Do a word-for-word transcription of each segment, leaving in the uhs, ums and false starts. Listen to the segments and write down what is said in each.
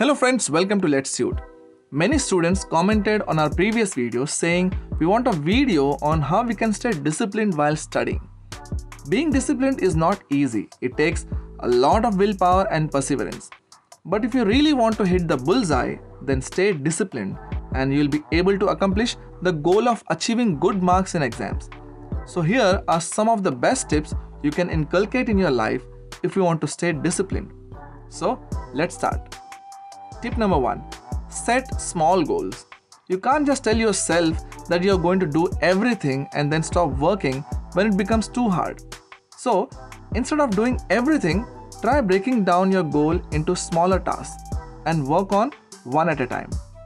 Hello friends, welcome to Let's Suit. Many students commented on our previous videos saying we want a video on how we can stay disciplined while studying. Being disciplined is not easy. It takes a lot of willpower and perseverance. But if you really want to hit the bullseye, then stay disciplined and you'll be able to accomplish the goal of achieving good marks in exams. So here are some of the best tips you can inculcate in your life if you want to stay disciplined. So let's start. Tip number one, set small goals. You can't just tell yourself that you're going to do everything and then stop working when it becomes too hard. So instead of doing everything, try breaking down your goal into smaller tasks and work on one at a time.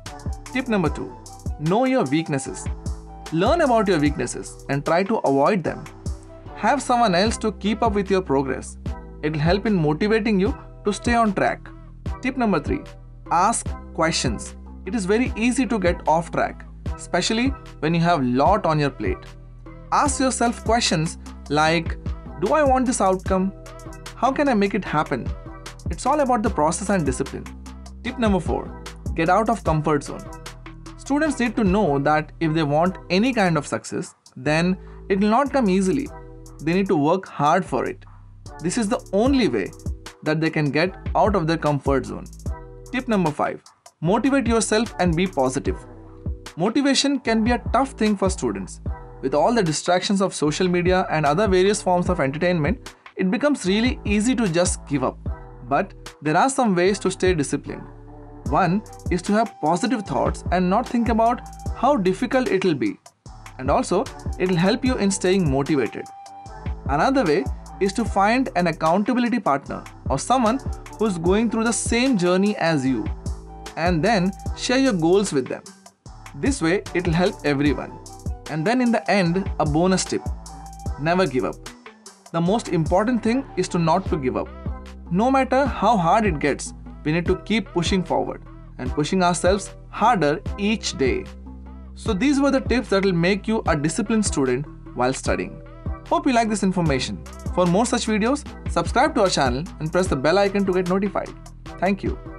Tip number two, know your weaknesses. Learn about your weaknesses and try to avoid them. Have someone else to keep up with your progress. It will help in motivating you to stay on track. Tip number three, ask questions. It is very easy to get off track, especially when you have a lot on your plate. Ask yourself questions like, do I want this outcome? How can I make it happen? It's all about the process and discipline. Tip number four, get out of comfort zone. Students need to know that if they want any kind of success, then it will not come easily. They need to work hard for it. This is the only way that they can get out of their comfort zone. Tip number five, motivate yourself and be positive. Motivation can be a tough thing for students. With all the distractions of social media and other various forms of entertainment, it becomes really easy to just give up. But there are some ways to stay disciplined. One is to have positive thoughts and not think about how difficult it will be. And also, it will help you in staying motivated. Another way is to find an accountability partner or someone who's going through the same journey as you, and then share your goals with them. This way, it will help everyone. And then in the end, a bonus tip: never give up. The most important thing is to not to give up. No matter how hard it gets, we need to keep pushing forward and pushing ourselves harder each day. So these were the tips that will make you a disciplined student while studying. Hope you like this information. For more such videos, subscribe to our channel and press the bell icon to get notified. Thank you.